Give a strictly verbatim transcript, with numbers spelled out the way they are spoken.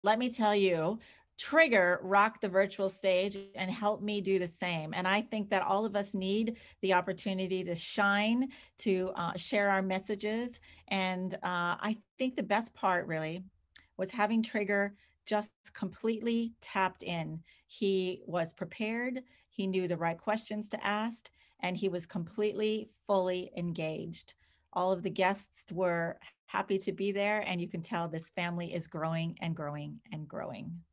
let me tell you, Trigger rocked the virtual stage and helped me do the same. And I think that all of us need the opportunity to shine, to uh, share our messages. And uh, I think the best part really was having Trigger just completely tapped in. He was prepared, he knew the right questions to ask, and he was completely, fully engaged. All of the guests were happy to be there, and you can tell this family is growing and growing and growing.